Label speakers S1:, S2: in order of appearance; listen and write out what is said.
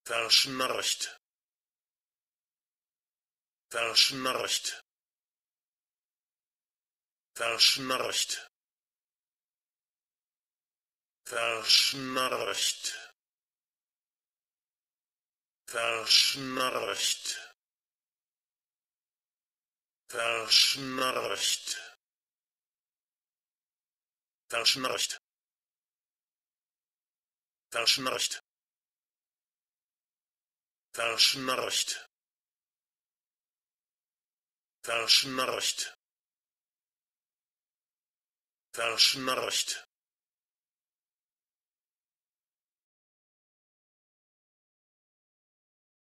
S1: verschnarcht, verschnarcht, verschnarcht, verschnarcht, verschnarcht, verschnarcht, verschnarcht, verschnarcht, verschnarcht, verschnarcht, verschnarcht,